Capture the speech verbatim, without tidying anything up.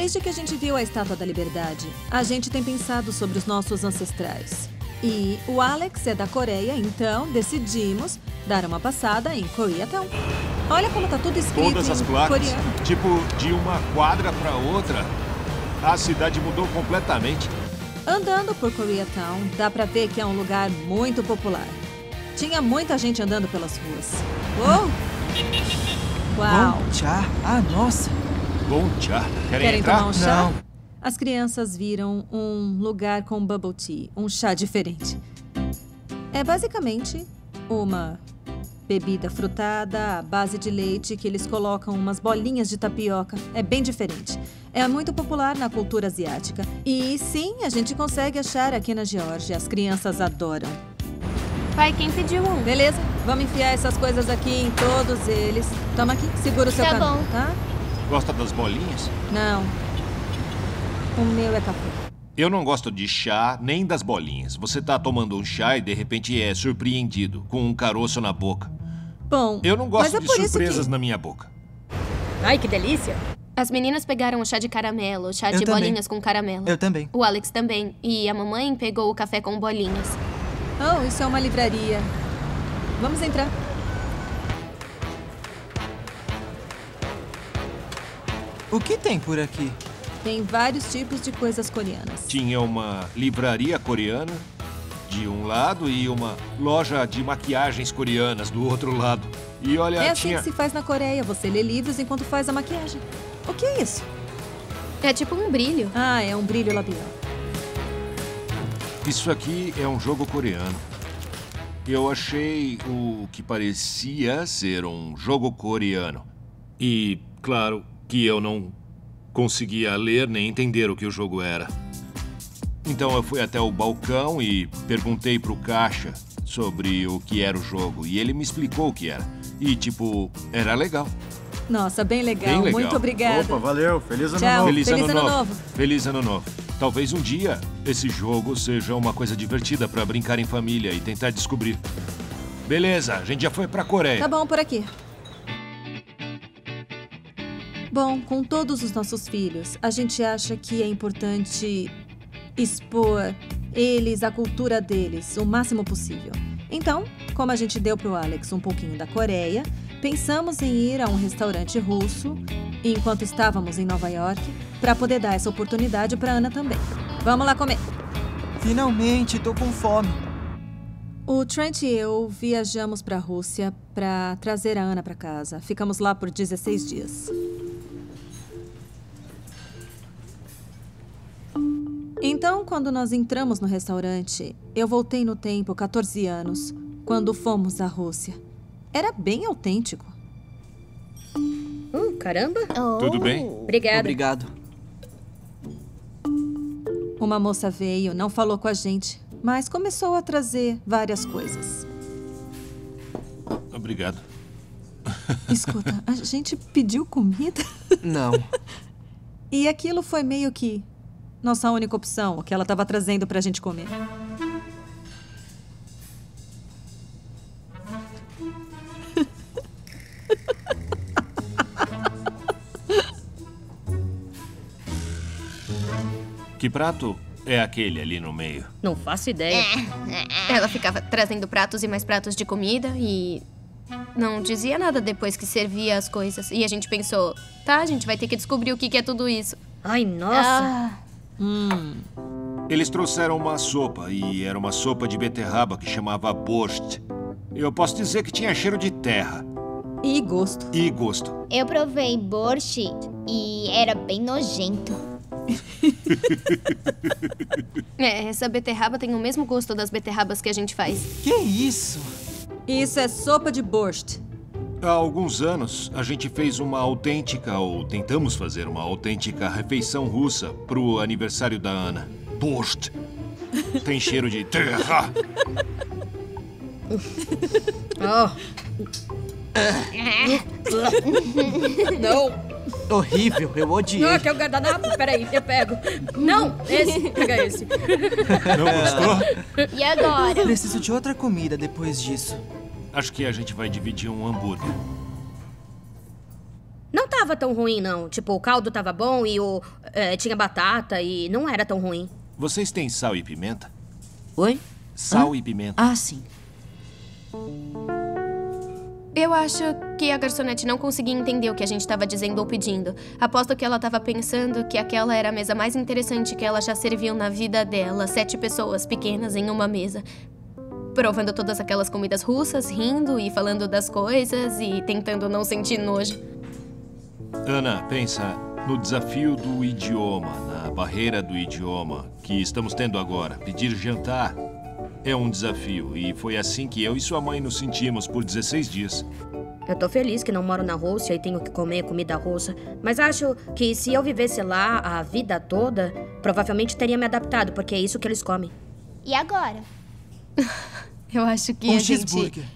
Desde que a gente viu a Estátua da Liberdade, a gente tem pensado sobre os nossos ancestrais. E o Alex é da Coreia, então decidimos dar uma passada em Koreatown. Olha como tá tudo escrito Todas as em placas, coreano. tipo, de uma quadra pra outra, a cidade mudou completamente. Andando por Koreatown, dá pra ver que é um lugar muito popular. Tinha muita gente andando pelas ruas. Uou! Uau! Bom chá? Ah, nossa! Bom tchau. Querem, Querem entrar? tomar um chá? Não. As crianças viram um lugar com bubble tea, um chá diferente. É basicamente uma bebida frutada à base de leite que eles colocam umas bolinhas de tapioca. É bem diferente. É muito popular na cultura asiática. E sim, a gente consegue achar aqui na Geórgia. As crianças adoram. Pai, quem pediu um? Beleza? Vamos enfiar essas coisas aqui em todos eles. Toma aqui, segura o seu Tá canal, bom. tá? Gosta das bolinhas? Não. O meu é café. Eu não gosto de chá nem das bolinhas. Você tá tomando um chá e de repente é surpreendido com um caroço na boca. Bom, Eu não gosto mas é de por isso surpresas que... na minha boca. Ai, que delícia. As meninas pegaram o chá de caramelo, o chá Eu de também. bolinhas com caramelo. Eu também. O Alex também. E a mamãe pegou o café com bolinhas. Oh, isso é uma livraria. Vamos entrar. O que tem por aqui? Tem vários tipos de coisas coreanas. Tinha uma livraria coreana de um lado e uma loja de maquiagens coreanas do outro lado. E olha, É assim tinha... que se faz na Coreia. Você lê livros enquanto faz a maquiagem. O que é isso? É tipo um brilho. Ah, é um brilho labial. Isso aqui é um jogo coreano. Eu achei o que parecia ser um jogo coreano. E, claro, que eu não conseguia ler nem entender o que o jogo era. Então eu fui até o balcão e perguntei pro caixa sobre o que era o jogo. E ele me explicou o que era. E, tipo, era legal. Nossa, bem legal. Bem legal. Muito obrigada. Opa, valeu. Feliz ano Tchau. novo. Feliz, Feliz ano, ano novo. novo. Feliz ano novo. Talvez um dia esse jogo seja uma coisa divertida pra brincar em família e tentar descobrir. Beleza, a gente já foi pra Coreia. Tá bom por aqui. Bom, com todos os nossos filhos, a gente acha que é importante expor eles, a cultura deles, o máximo possível. Então, como a gente deu pro Alex um pouquinho da Coreia, pensamos em ir a um restaurante russo enquanto estávamos em Nova York, para poder dar essa oportunidade pra Ana também. Vamos lá comer. Finalmente, tô com fome. O Trent e eu viajamos pra Rússia pra trazer a Ana pra casa. Ficamos lá por dezesseis dias. Então, quando nós entramos no restaurante, eu voltei no tempo, quatorze anos, quando fomos à Rússia. Era bem autêntico. Hum, caramba. Tudo bem? Obrigada. Obrigado. Uma moça veio, não falou com a gente, mas começou a trazer várias coisas. Obrigado. Escuta, a gente pediu comida? Não. E aquilo foi meio que nossa única opção, o que ela estava trazendo pra gente comer. Que prato é aquele ali no meio? Não faço ideia. Ela ficava trazendo pratos e mais pratos de comida e não dizia nada depois que servia as coisas. E a gente pensou, tá, a gente vai ter que descobrir o que que é tudo isso. Ai, nossa. Ah, Hum, Eles trouxeram uma sopa, e era uma sopa de beterraba que chamava borscht. Eu posso dizer que tinha cheiro de terra e gosto. e gosto. Eu provei borscht e era bem nojento. é, essa beterraba tem o mesmo gosto das beterrabas que a gente faz. Que isso? Isso é sopa de borscht. Há alguns anos, a gente fez uma autêntica, ou tentamos fazer uma autêntica refeição russa pro aniversário da Ana. Borscht. Tem cheiro de terra. Oh. Não. Horrível, eu odiei. Não, quer o guardanapo? Peraí, eu pego. Não, esse. Pega esse. Não gostou? E agora? Preciso de outra comida depois disso. Acho que a gente vai dividir um hambúrguer. Não tá tava tão ruim, não. Tipo, o caldo tava bom e o é, tinha batata e não era tão ruim. Vocês têm sal e pimenta? Oi? Sal Hã? e pimenta. Ah, sim. Eu acho que a garçonete não conseguia entender o que a gente estava dizendo ou pedindo. Aposto que ela estava pensando que aquela era a mesa mais interessante que ela já serviu na vida dela. Sete pessoas pequenas em uma mesa. Provando todas aquelas comidas russas, rindo e falando das coisas e tentando não sentir nojo. Ana, pensa no desafio do idioma, na barreira do idioma que estamos tendo agora. Pedir jantar é um desafio e foi assim que eu e sua mãe nos sentimos por dezesseis dias. Eu tô feliz que não moro na Rússia e tenho que comer comida russa. Mas acho que se eu vivesse lá a vida toda, provavelmente teria me adaptado, porque é isso que eles comem. E agora? Eu acho que Um a gente... cheeseburger.